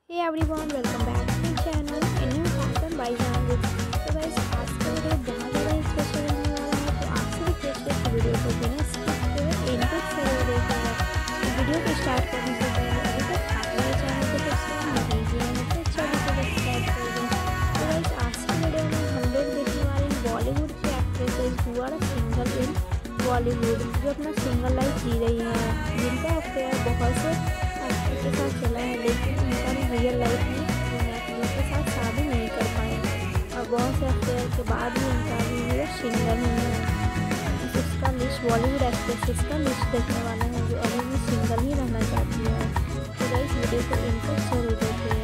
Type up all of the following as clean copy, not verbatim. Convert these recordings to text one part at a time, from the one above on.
Hey everyone, welcome back to channel new fashion by Janvi. तो guys, आज का video बहुत ज़्यादा स्पेशल रहने वाला है, तो आपसे रिक्वेस्ट है कि वीडियो को बिना स्किप करे एंड तक जरूर देखिएगा। तो वीडियो को स्टार्ट करने से पहले अभी तक आप मेरे चैनल को सब्सक्राइब नहीं किए हैं तो चैनल को सब्सक्राइब कर दें। तो गाइस, आज की वीडियो में हम लोग देखने वाले हैं बॉलीवुड की actresses who are single in Bollywood, जो अपना सिंगल लाइफ जी रही हैं, जिनका अफेयर बहुत से एक्टर के साथ चला है, लेकिन उनका रियल लाइफ में उनके साथ शादी नहीं कर पाए और बहुत से अफेयर के बाद भी उनका अभी वो सिंगल ही है। उसका लिस्ट बॉलीवुड एक्ट्रेसेस का लिस्ट देखने वाला है जो अभी भी सिंगल ही रहना चाहती है। तो गाइस, वीडियो को इनको जरूर देखिए।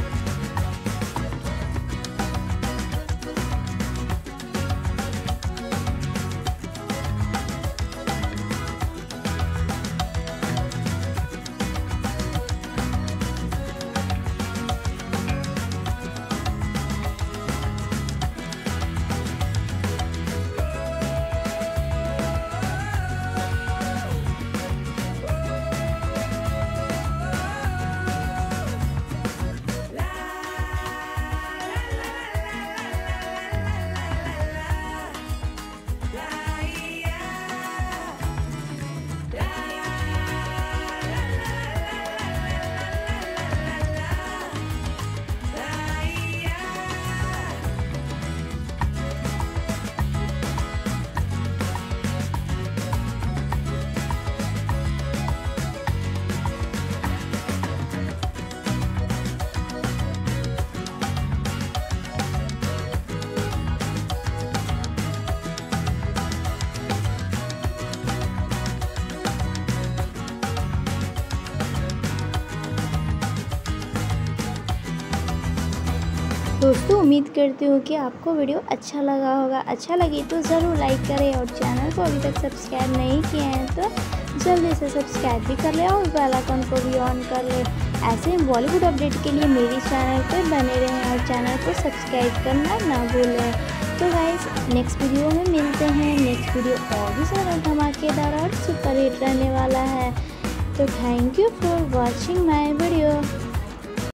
दोस्तों, उम्मीद करती हूँ कि आपको वीडियो अच्छा लगा होगा। अच्छा लगी तो ज़रूर लाइक करें और चैनल को अभी तक सब्सक्राइब नहीं किए हैं तो जल्दी से सब्सक्राइब भी कर ले और बेल आइकन को भी ऑन कर ले। ऐसे ही बॉलीवुड अपडेट के लिए मेरी चैनल पर बने रहें और चैनल को सब्सक्राइब करना ना भूलें। तो गाइस, नेक्स्ट वीडियो में मिलते हैं। नेक्स्ट वीडियो और भी ज़्यादा धमाकेदार और सुपर हिट रहने वाला है। तो thank you for watching my video.